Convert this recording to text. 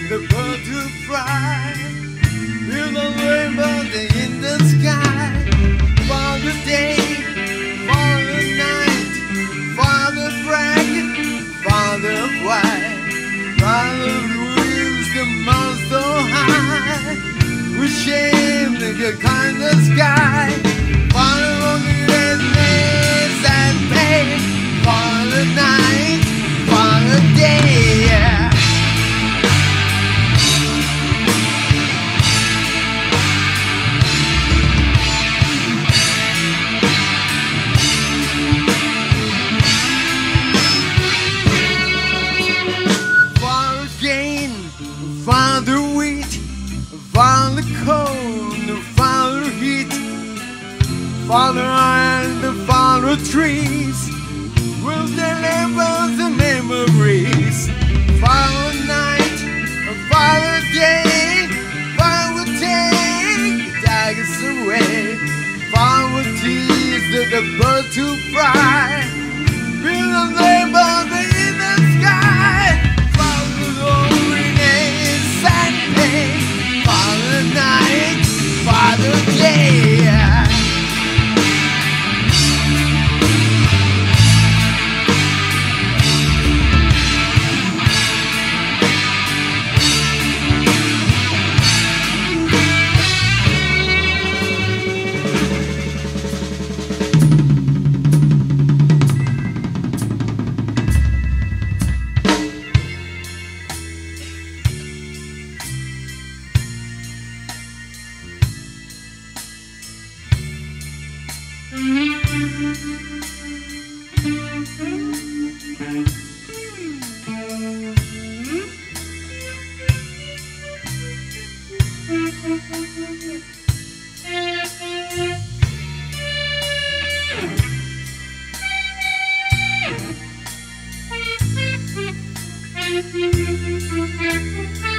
the bird to fly. Feel the rainbow in the sky. For the day, for the night, for the black, for the white, for the blues, the moon so high. We shame the kind of sky. For the loneliness and pain, for the night, for the day, yeah. For the wheat, for the cold, for the heat, for the iron, for the trees, will deliver the memories. For the night, for the day, for the take the daggers away. For the tears that the bird to fly, feel the rainbow in the sky. For the loneliness and pain, for the night, for the day. Thank you.